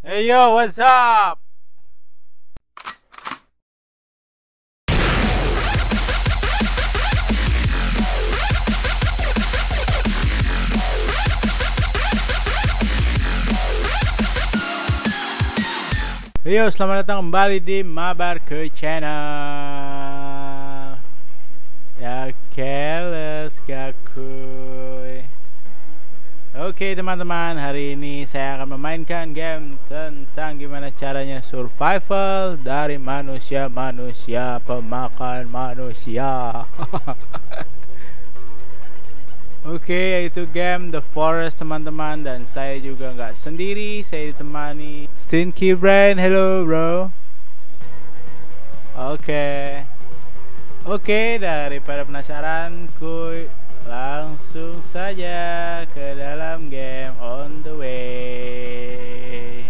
Hey yo, what's up? Yo, selamat datang kembali di Mabar ke channel. Ya, keles gakuy. Oke teman-teman, hari ini saya akan memainkan game tentang gimana caranya survival dari manusia-manusia pemakan manusia. Oke, yaitu game The Forest teman-teman, dan saya juga nggak sendiri, saya ditemani Stinky Brain. Hello bro. Oke, daripada penasaran, kuy, langsung saja ke dalam game on the way.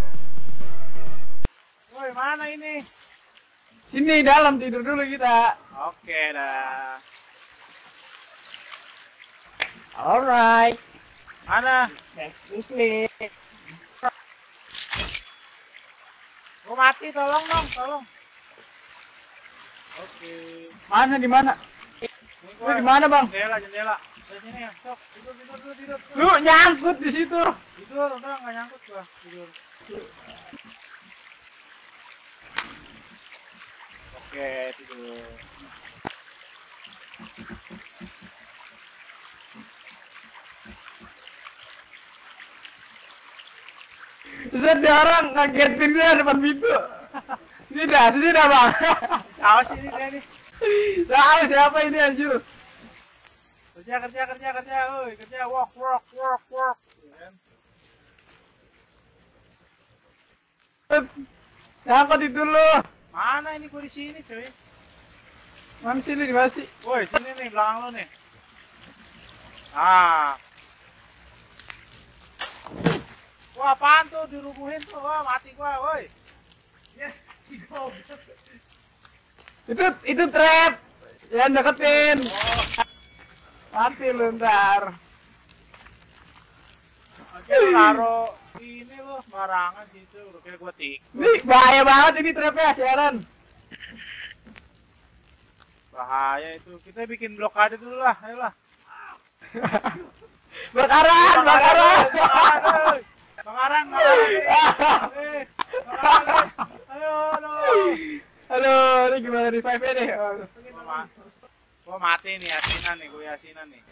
Woi, mana ini? Sini dalam tidur dulu kita. Oke dah. Alright. Mana? Let's sleep. Gua mati, tolong dong, tolong. Oke. Mana di mana? Lu di mana, Bang? Jendela. Di sini ya. Sok, tidur. Lu nyangkut di situ. Tidur, udah nggak nyangkut gua. Tidur. Oke, tidur. Terus ada orang ngagetin dia depan pintu. Sini dah, Bang. Awas ini dia nih. Tahu siapa ini anjir? Kerja, woi, kerja, work. Ngangkut itu lu. Mana ini gua di sini, cuy? Mana sih lu di mana sih? Woi, sini nih, belakang lu nih. Ah. Wah, apaan tuh dirubuhin tuh? Wah, mati gua, woi. Yes, Itu trap. Yang deketin. Oh, Mati lu ntar. oke, lu naro ini lu sembarangan gitu, udah kayak gua tikus. Ini bahaya banget ini trapnya, siaran. Bahaya itu. Kita bikin blokade dulu lah, ayolah. Bakaran. Bakaran. Ayo. Aduh, ini gimana revive-nya nih? Gua mati nih, yasinan nih.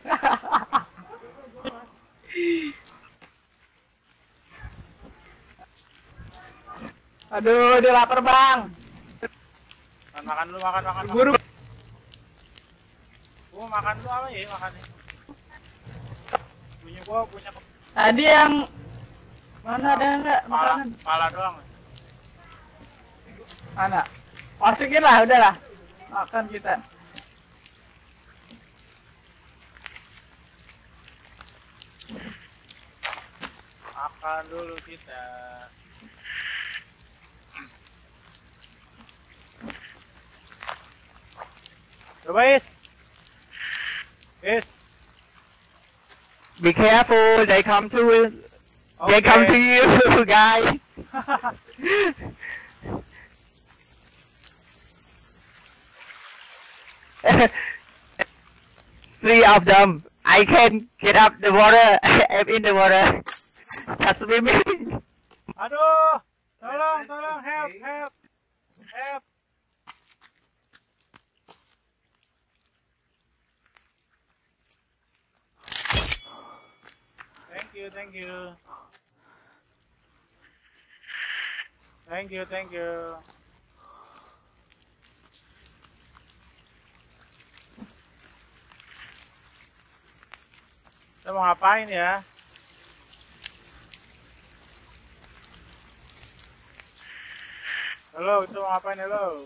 Aduh, dia lapar, Bang. Makan dulu, makan. Buru. Gua makan dulu apa ya makannya? Punya Tadi yang mana ada enggak makanan? Pala doang. Mana? Masukin lah, udahlah. Makan kita. Makan dulu kita. Coba, Is. Be careful, they come to you, guys. Three of them. I can get up the water. I'm in the water. Just swimming. Aduh, tolong, help. Thank you. Kita mau ngapain ya? Halo, kita mau ngapain, halo?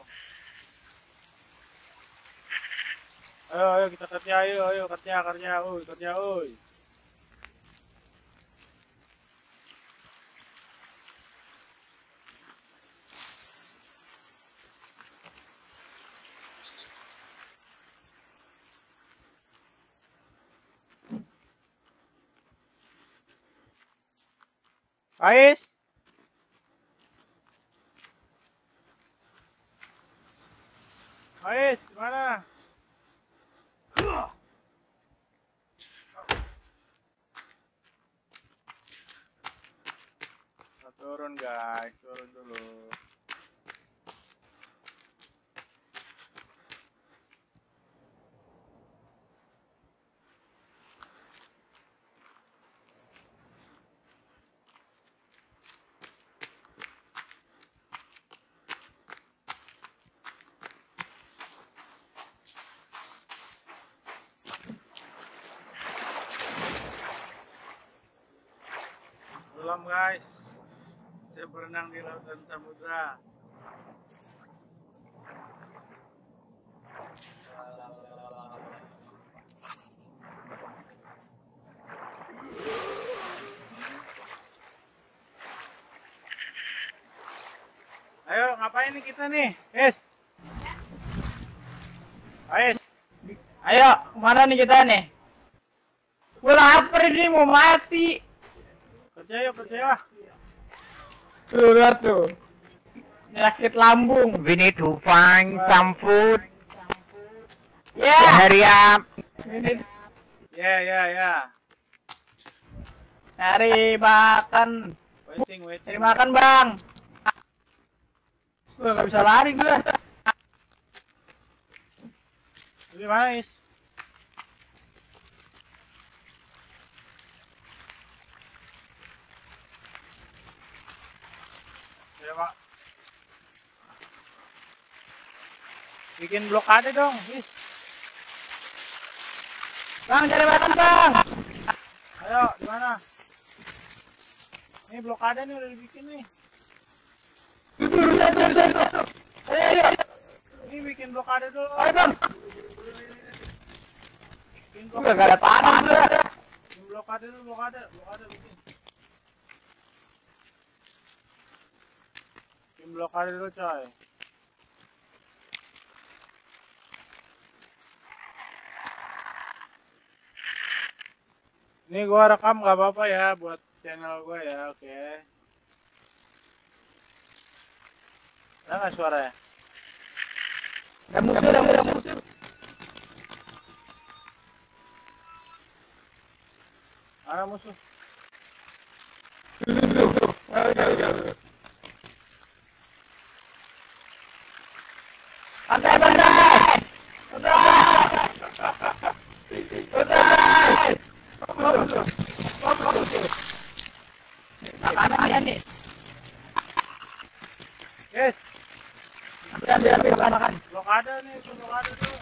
Ayo kita kerja, ayo kerja, oi. Ais, Ais, mana? Turun guys, turun dulu. Belum guys, saya berenang di lautan samudra. Ayo ngapain nih kita nih, Es? Ais, Ayo, kemana nih kita nih? Gue lapar ini, mau mati. kerja yuk, kerja ya. Tuh, lihat tuh. Sakit lambung. We need to find some food. Yeah. Hurry up. Ya. Cari makan. Waiting. Cari makan, Bang. Gue gak bisa lari gue. Di mana, Is? Ya, Pak. Bikin blokade dong, Is. Bang, cari makan, Bang. Ayo, di mana? Ini blokade nih udah dibikin nih. Ayo. Ini bikin blokade dulu. Ayo, Bang. Bikin Gue blokade. gak ada panah gue. Bikin blokade dulu, blokade bikin. Bikin blokade dulu, coy. Ini gua rekam nggak apa-apa ya buat channel gua ya, oke. Ada nggak suaranya? Ada musuh. Ada musuh. Bantai. Makan nih. Yes, Ambil makan. blokade nih, blokade dulu.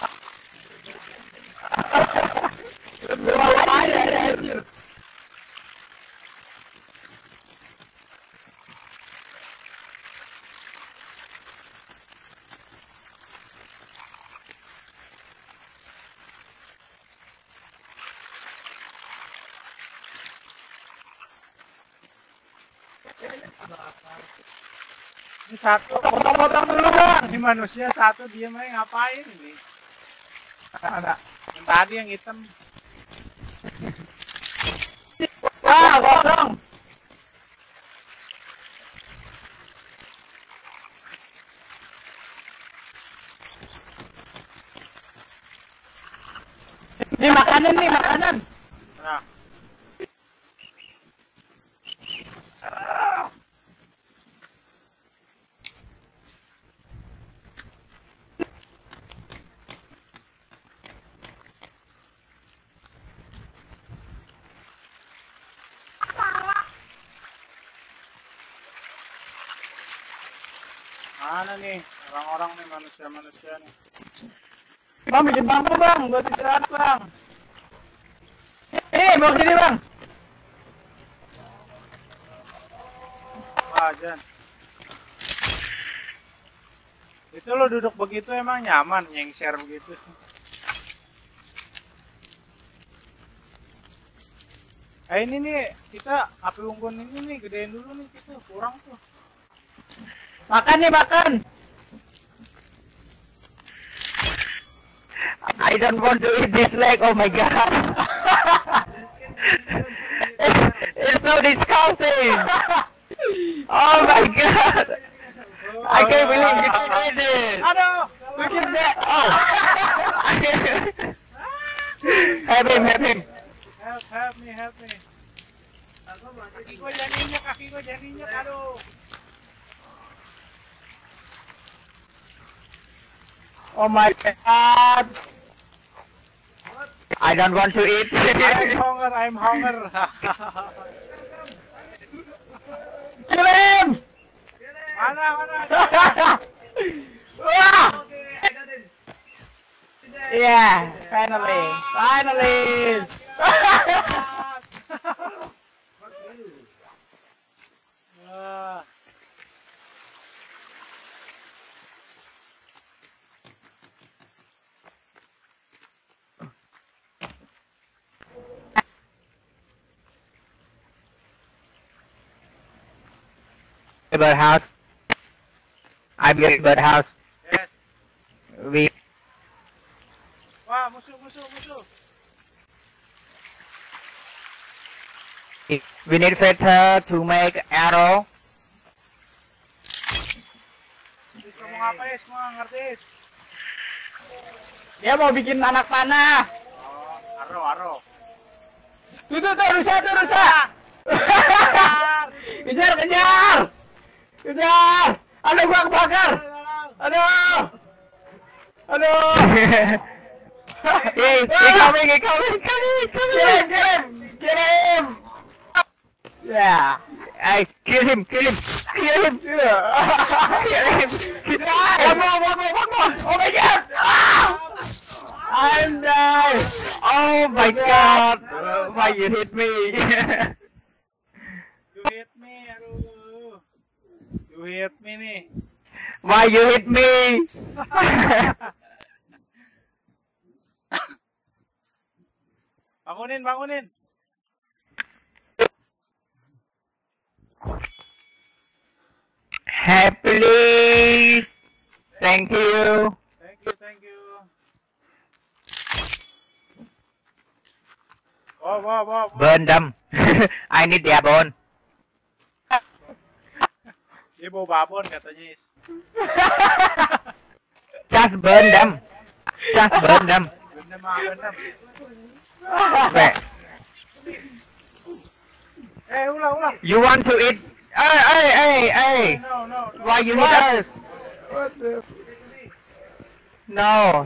Ini satu, Potong dulu, Bang. ini manusia satu diem aja ngapain ini? Ada. Yang tadi yang hitam. Wah, potong. Ini makanan. Nah, mana nih orang-orang nih manusia nih? Bang, bikin bangku, Bang. Buat istirahat, Bang. Bawa sini, Bang. Wah, Jan. Itu lo duduk begitu emang nyaman nyengser begitu? Ini nih kita api unggun ini nih gedein dulu nih kita kurang tuh. Makan. I don't want to eat this leg. Oh my god. It's so disgusting. Oh my god. I can't believe you did this. Aduh, We sakit deh. Oh. Help him. Help me. Kaki ko jadinya, aduh. Oh my god. I don't want to eat. I'm hunger. Kill him! Mana? Wah! Yeah, finally. Birdhouse. I built birdhouse. Yes. Wah, musuh. We need feather to make arrow. Bisa mau ngapain semua, ngerti? Dia mau bikin anak panah. Oh, arrow. Tuh, rusak. Kejar. Aduh, gua kebakar. Aduh. He coming. Get him. Yeah. I kill him. Yeah. Kill him. One more. Oh my god. I'm dying. Oh my god. Why you hit me? You hit me, aduh. You hit me nih. Why you hit me? Bangunin. Happily. Thank you. Thank you. Wow. Burn them. I need their bone. Dia bawa babon katanya. Just burn them. Benem. Wait. Ulang. You want to eat? Hey. No. Why you hit us? What the? No.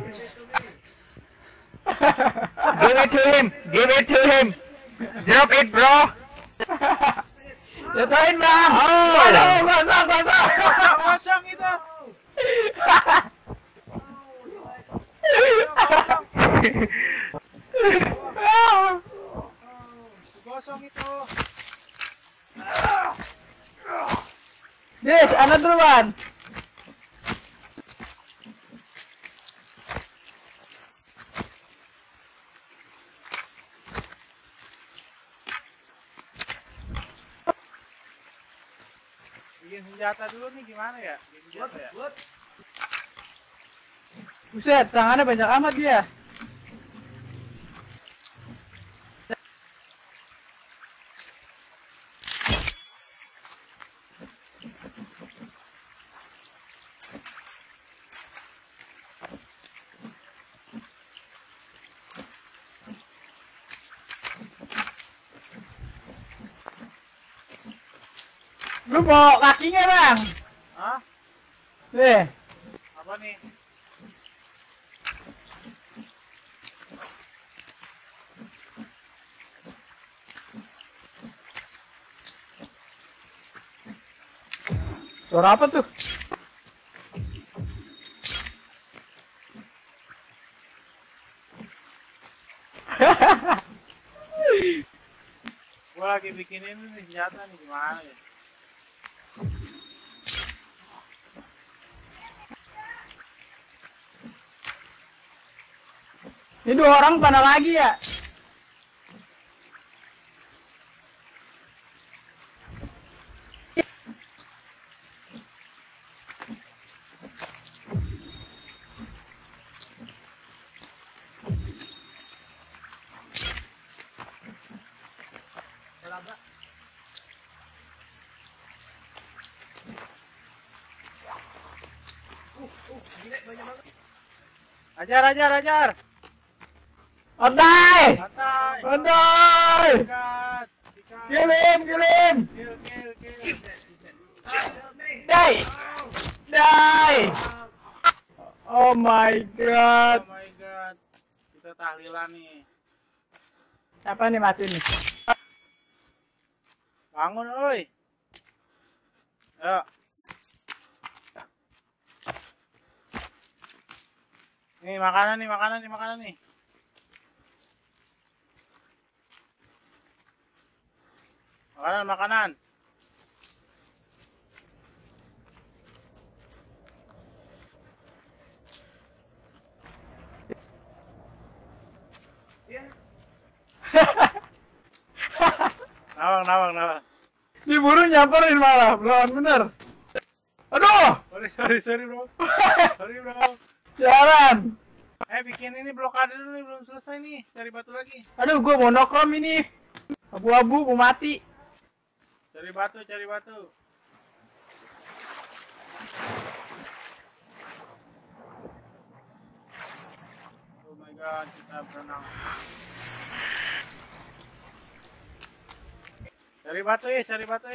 Give it to him. Drop it, bro. Jatuhin, bang. Kosong itu. Kosong itu. Yes, another one. Bikin senjata dulu nih, gimana ya? Buset, tangannya banyak amat dia. Lu mau kakinya, bang? Hah? Nih. Apa nih? Suara apa tuh? Gua lagi bikinin nih senjata nih, gimana ya? Ini 2 orang mana lagi ya? Gila, banyak banget. Ajar, ajar, ajar. Santai. Santai. Santai. Sikat. Sikat. Kirim. Kill, kill, kill. Die. Die. Oh my god. Oh my god. Kita tahlilan nih. Siapa nih mati nih? Bangun, oi. Ayo. Nih makanan nih, makanan nih, makanan nih. Makanan, makanan. Nawang. Diburu nyamperin malah, lawan bener. Aduh, Sorry bro. Sorry bro. jalan. Bikin ini blokade dulu nih, belum selesai nih. Cari batu lagi. Aduh, gua mau nokrom ini. Abu-abu, mau mati. Cari batu, cari batu. Oh my god, kita berenang. Cari batu, cari batu,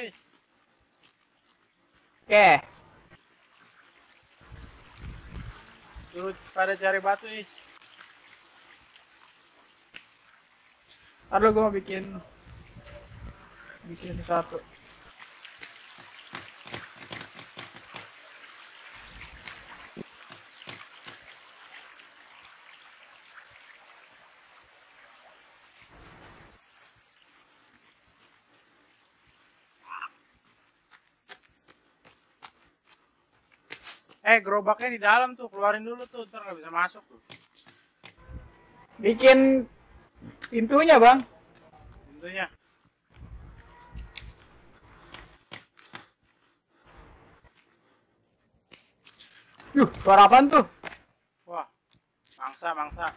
Oke. Suruh pada cari batu, Aduh, gua mau bikin satu. Gerobaknya di dalam tuh, keluarin dulu tuh, ntar nggak bisa masuk tuh. Bikin pintunya, Bang. Pintunya. Suara apaan tuh? Wah, mangsa.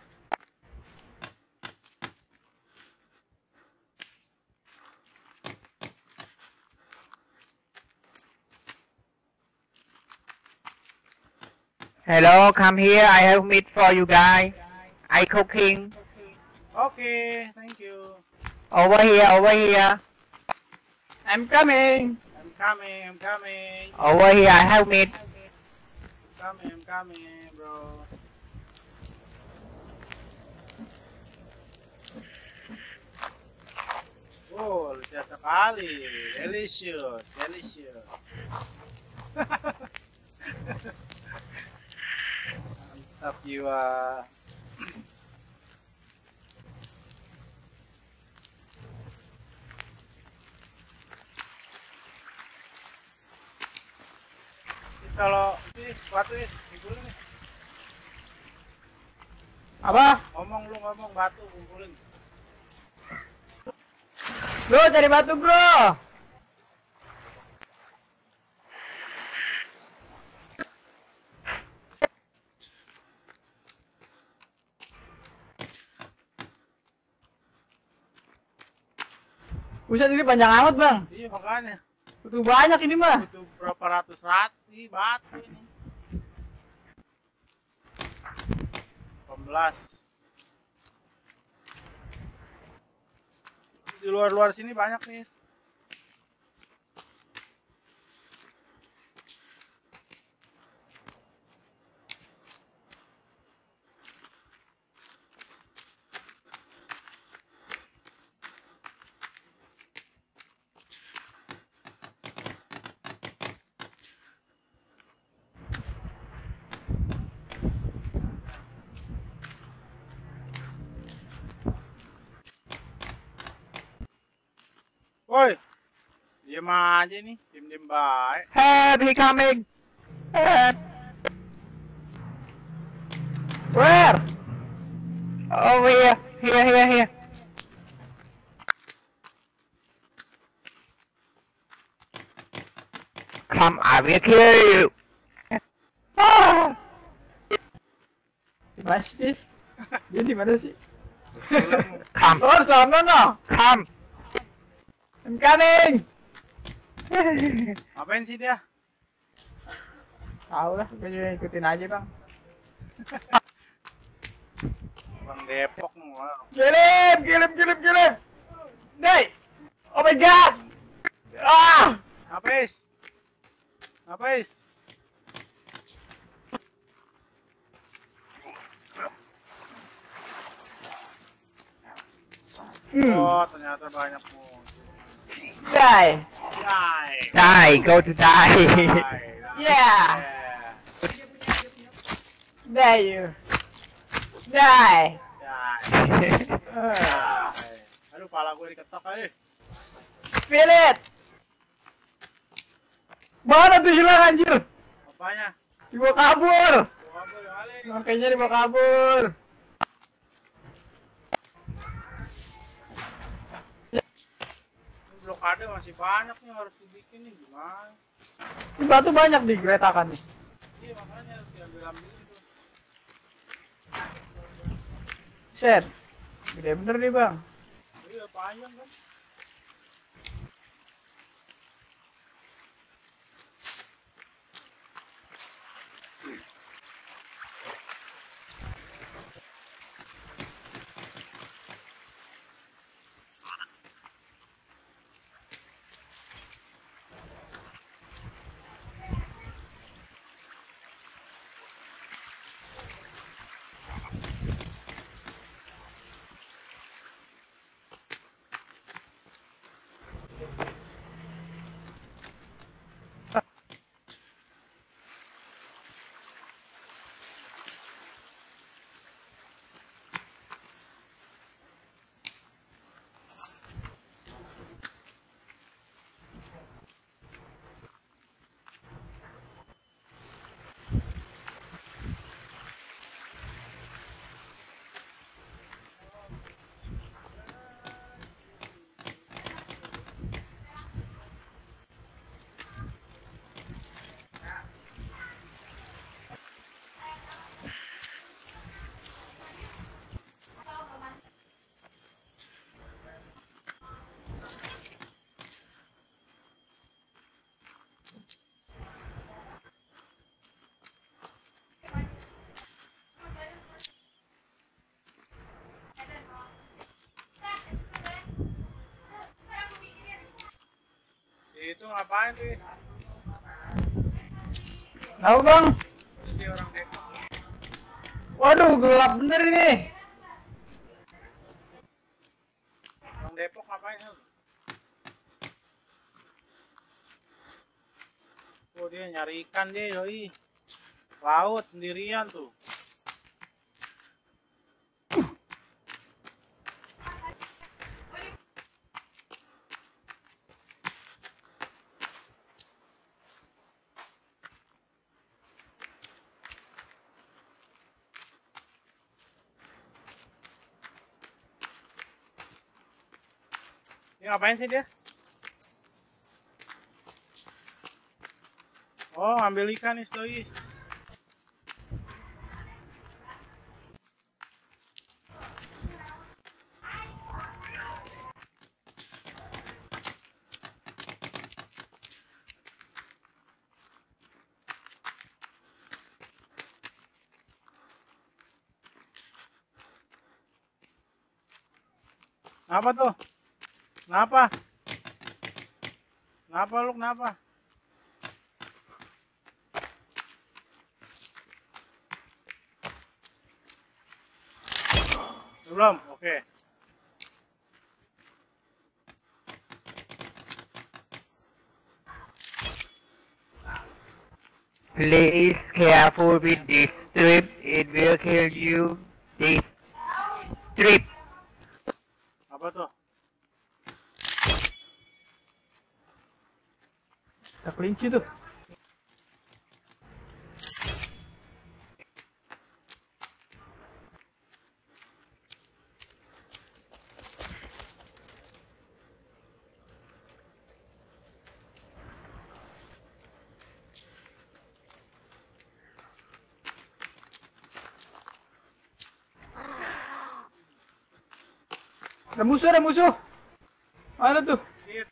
Hello, come here. I have meat for you guys. I cooking. Okay, thank you. Over here. I'm coming. I'm coming. Over here, I have meat. I'm coming, bro. Oh, lucu sekali. Delicious. Mantap jiwa. Kalau ini batu ini kumpulin nih. Apa? Ngomong batu kumpulin. Bro, cari batu, bro. Buset, ini panjang amat, Bang. Iya, makanya. Butuh banyak ini mah. Butuh berapa ratus rati batu ini. 18. Di luar sini banyak nih. Woi, diem aja nih, diem baik. Help, he coming. Help. Where? Over here. Here. Come, I will kill you. Ah. Di mana sih? Dia di mana sih? Come. Oh, sana no. Come. I'm coming. Ngapain sih dia? Tahu lah, gue juga ikutin aja, Bang. Orang Depok mah. Kirim. Dai. Oh my god. Ah. Apes. Oh, ternyata banyak musuh. Die. Go to die. Yeah. Die you. Die. Aduh, pala gue diketok kali. Feel it. Mana tuh hilang anjir? Apanya? Dibawa kabur. Kali. Makanya dibawa kabur. Blokade masih banyak nih, harus dibikin nih, gimana? Di batu banyak digeretakan nih. Iya, makanya harus diambil itu. Set. Gede bener nih bang. Iya, panjang kan. Itu ngapain tuh? Tahu bang? Jadi orang Depok. Waduh, gelap bener ini. Orang Depok ngapain tuh? Oh, dia nyari ikan dia, yoi. Laut sendirian tuh. Ini ngapain sih dia? Oh, ambil ikan nih, Doi. Apa tuh? Kenapa? Kenapa lu kenapa? Belum, oke. Please careful with this strip, it will kill you. This strip. Apa tuh? Tak kelinci tuh. Ada musuh. Mana tuh? Hit.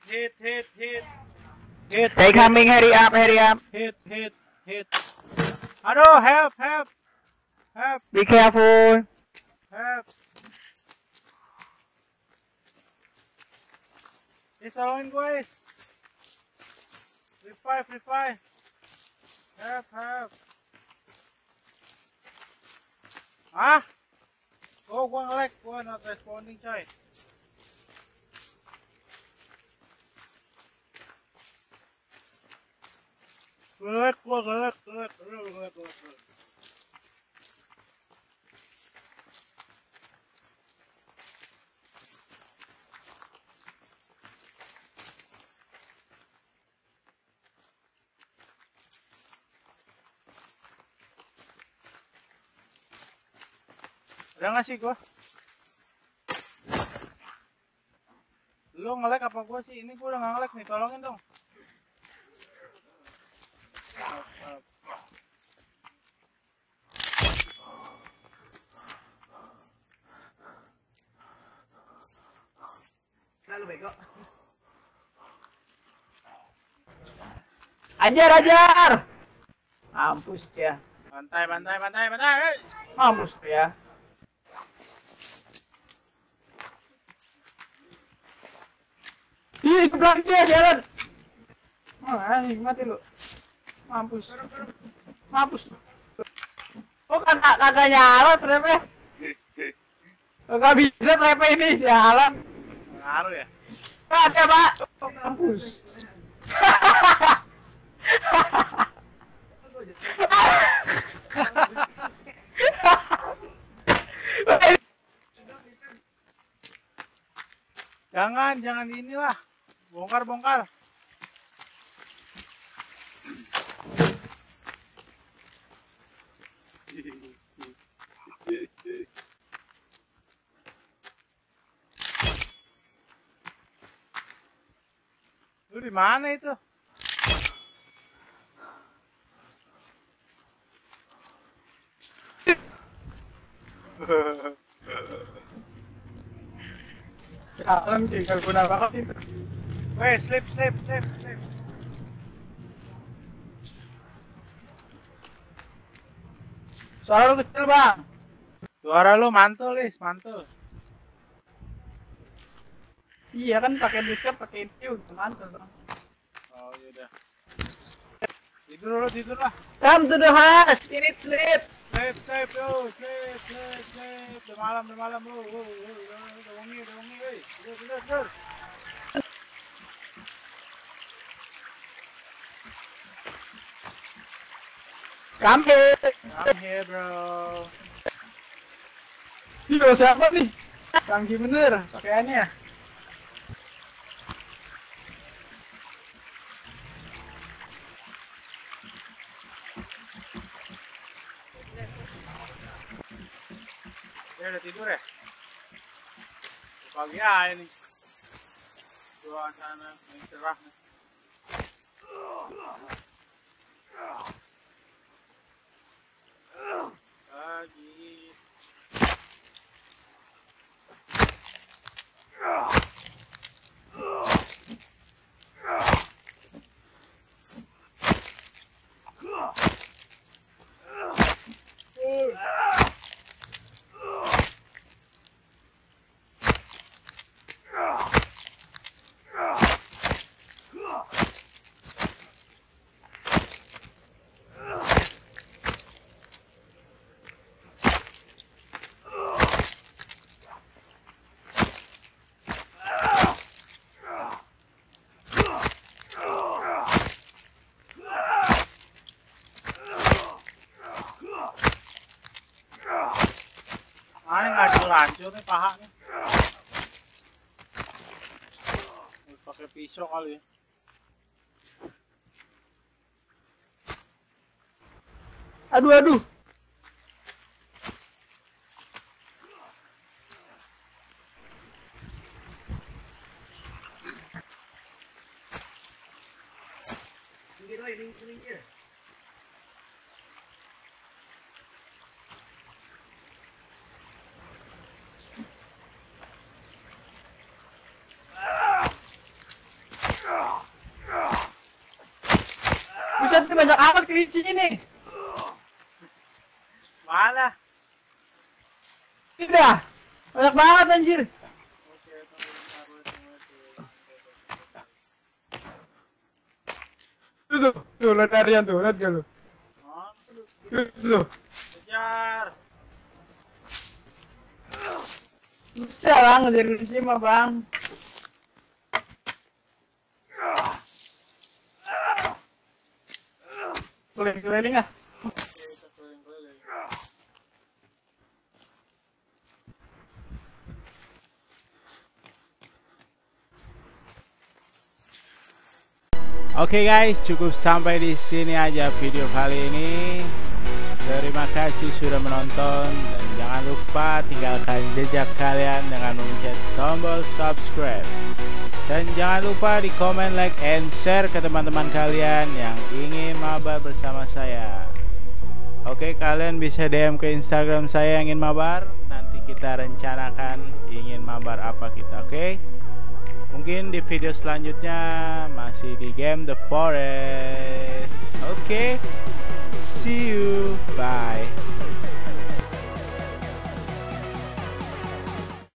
They coming, hurry up. Hit. Aduh, help. Be careful. Help. Tolongin gue. Revive. Help. Ah? Oh, gua nge-lag, gua not responding, coy. Nge-lag. Ada nggak sih gua? Lu nge-lag apa gua sih? Ini gua udah nggak nge-lag nih, tolongin dong. Lalu bego. Ajar. Mampus ya. Bantai. Mampus ya. Ih, belakang dia jalan. Anjing, mati lu. Mampus. Oh, kagak nyala trepe. Kagak bisa trepe ini jalan. Ngaruh ya? Ada, Pak. Oh, mampus. Jangan inilah. Bongkar. Lu di mana itu? Jalan tinggal guna banget itu. Weh, slip. Suara lu kecil, Bang. Suara lu mantul. Iya kan pakai Discord, pakai itu mantul, Bang. Oh, yaudah. Tidur lah. Come to the house, ini sleep. Sleep, yo, sleep. Udah malam, lu. Udah wangi, weh. Tidur. Come here, bro. Ini siapa nih? Canggih bener pakaiannya. Dia udah tidur ya? Pagi aja nih. Suasana yang cerah nih. Pagi. Hancur nih pahanya. Pakai pisau kali ya. Aduh. Buset, banyak amat kelinci ini. Mana? Tidak. Banyak banget anjir. Tuh, lihat Aryan tuh, lihat gak lu? Tuh. Kejar. Bisa bang, dari sini mah bang. Keliling-keliling ah. Oke guys, cukup sampai di sini aja video kali ini. Terima kasih sudah menonton dan jangan lupa tinggalkan jejak kalian dengan memencet tombol subscribe. Dan jangan lupa di komen, like, and share ke teman-teman kalian yang ingin mabar bersama saya. Oke, kalian bisa DM ke Instagram saya yang ingin mabar. Nanti kita rencanakan ingin mabar apa kita, oke? Mungkin di video selanjutnya masih di game The Forest. Oke.